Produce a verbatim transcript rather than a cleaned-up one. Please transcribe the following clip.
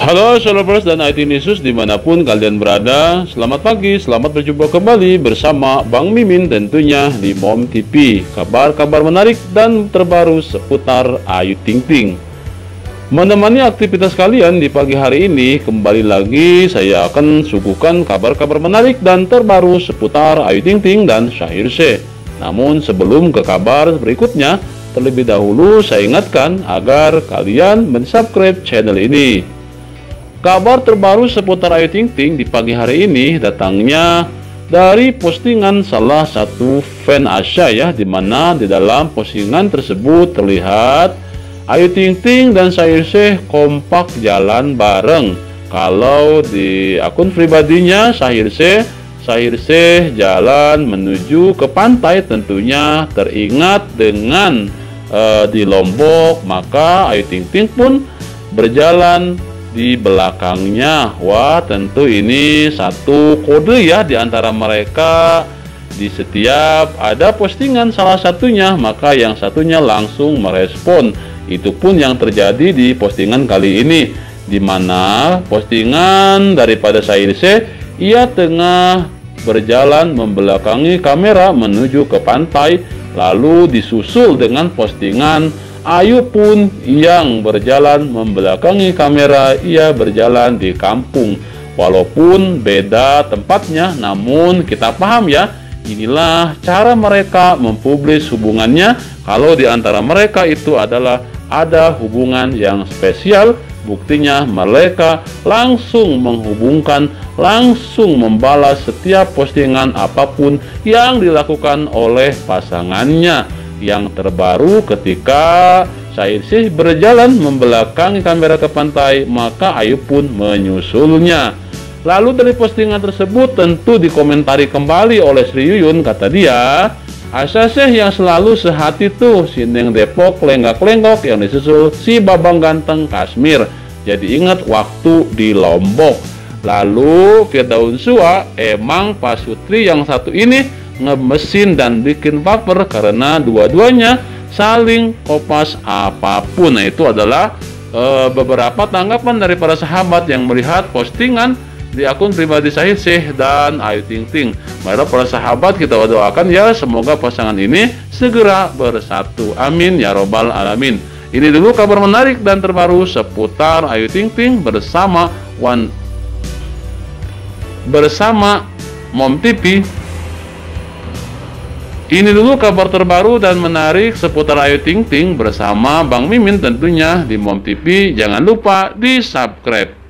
Halo Solopers dan I T News dimanapun kalian berada. Selamat pagi, selamat berjumpa kembali bersama Bang Mimin tentunya di Mom T V. Kabar-kabar menarik dan terbaru seputar Ayu Ting Ting. Menemani aktivitas kalian di pagi hari ini, kembali lagi saya akan suguhkan kabar-kabar menarik dan terbaru seputar Ayu Ting Ting dan Shaheer Sheikh. Namun sebelum ke kabar berikutnya, terlebih dahulu saya ingatkan agar kalian mensubscribe channel ini. Kabar terbaru seputar Ayu Ting Ting di pagi hari ini datangnya dari postingan salah satu fan Asya ya, dimana di dalam postingan tersebut terlihat Ayu Ting Ting dan Shaheer Sheikh kompak jalan bareng. Kalau di akun pribadinya Shaheer Sheikh, Shaheer Sheikh jalan menuju ke pantai, tentunya teringat dengan uh, di Lombok, maka Ayu Ting Ting pun berjalan di belakangnya. Wah, tentu ini satu kode ya di antara mereka. Di setiap ada postingan salah satunya, maka yang satunya langsung merespon. Itu pun yang terjadi di postingan kali ini, di mana postingan daripada Shaheer Sheikh, ia tengah berjalan membelakangi kamera menuju ke pantai, lalu disusul dengan postingan Ayu pun yang berjalan membelakangi kamera, ia berjalan di kampung. Walaupun beda tempatnya, namun kita paham ya, inilah cara mereka mempublis hubungannya. Kalau di antara mereka itu adalah ada hubungan yang spesial, buktinya mereka langsung menghubungkan, langsung membalas setiap postingan apapun yang dilakukan oleh pasangannya. Yang terbaru ketika Shaheer Sheikh berjalan membelakangi kamera ke pantai, maka Ayu pun menyusulnya. Lalu dari postingan tersebut tentu dikomentari kembali oleh Sri Yuyun. Kata dia, Asya Sheikh yang selalu sehati tuh, si Neng Depok lenggak-lenggok yang disusul si Babang Ganteng Kashmir. Jadi ingat waktu di Lombok. Lalu ke daun sua, emang Pak Sutri yang satu ini ngemesin dan bikin baper karena dua-duanya saling kopas apapun. Nah, itu adalah e, beberapa tanggapan dari para sahabat yang melihat postingan di akun pribadi Shaheer Sheikh dan Ayu Ting Ting. Mari para sahabat kita doakan ya, semoga pasangan ini segera bersatu. Amin ya robbal alamin. Ini dulu kabar menarik dan terbaru seputar Ayu Ting Ting bersama One bersama Mom T V. Ini dulu kabar terbaru dan menarik seputar Ayu Ting Ting bersama Bang Mimin tentunya di Mom T V. Jangan lupa di subscribe.